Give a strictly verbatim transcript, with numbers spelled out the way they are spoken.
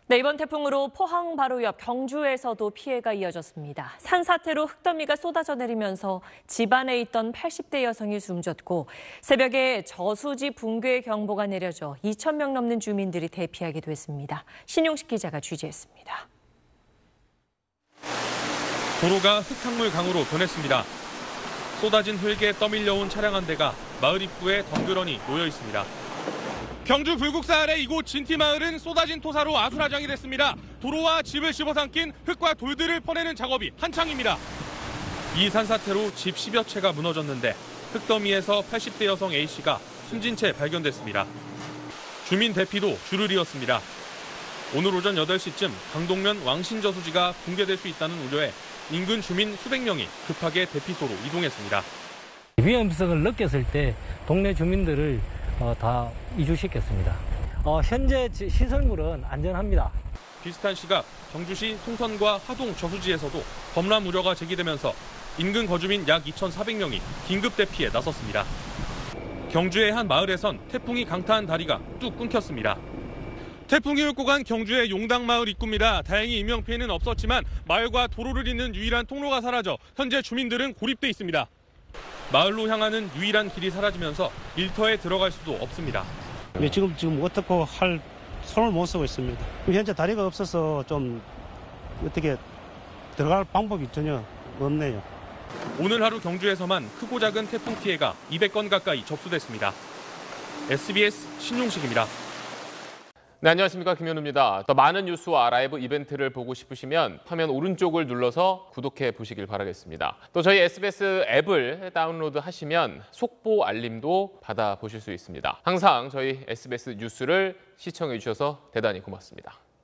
네, 이번 태풍으로 포항 바로 옆 경주에서도 피해가 이어졌습니다. 산사태로 흙더미가 쏟아져 내리면서 집안에 있던 팔십 대 여성이 숨졌고 새벽에 저수지 붕괴 경보가 내려져 이천 명 넘는 주민들이 대피하기도 했습니다. 신용식 기자가 취재했습니다. 도로가 흙탕물 강으로 변했습니다. 쏟아진 흙에 떠밀려온 차량 한 대가 마을 입구에 덩그러니 놓여 있습니다. 경주 불국사 아래 이곳 진티마을은 쏟아진 토사로 아수라장이 됐습니다. 도로와 집을 집어삼킨 흙과 돌들을 퍼내는 작업이 한창입니다. 이 산사태로 집 십여 채가 무너졌는데 흙더미에서 팔십 대 여성 A씨가 숨진 채 발견됐습니다. 주민 대피도 줄을 이었습니다. 오늘 오전 여덟 시쯤 강동면 왕신저수지가 붕괴될 수 있다는 우려에 인근 주민 수백 명이 급하게 대피소로 이동했습니다. 위험성을 느꼈을 때 동네 주민들을 어, 다 이주시켰습니다. 어, 현재 시설물은 안전합니다. 비슷한 시각 경주시 송선과 하동 저수지에서도 범람 우려가 제기되면서 인근 거주민 약 이천사백 명이 긴급 대피에 나섰습니다. 경주의 한 마을에선 태풍이 강타한 다리가 뚝 끊겼습니다. 태풍이 훑고 간 경주의 용당마을 입구입니다. 다행히 인명피해는 없었지만 마을과 도로를 잇는 유일한 통로가 사라져 현재 주민들은 고립돼 있습니다. 마을로 향하는 유일한 길이 사라지면서 일터에 들어갈 수도 없습니다. 지금 지금 어떻게 할 손을 못 쓰고 있습니다. 현재 다리가 없어서 좀 어떻게 들어갈 방법이 전혀 없네요. 오늘 하루 경주에서만 크고 작은 태풍 피해가 이백 건 가까이 접수됐습니다. 에스비에스 신용식입니다. 네, 안녕하십니까. 김현우입니다. 더 많은 뉴스와 라이브 이벤트를 보고 싶으시면 화면 오른쪽을 눌러서 구독해 보시길 바라겠습니다. 또 저희 에스비에스 앱을 다운로드 하시면 속보 알림도 받아보실 수 있습니다. 항상 저희 에스비에스 뉴스를 시청해 주셔서 대단히 고맙습니다.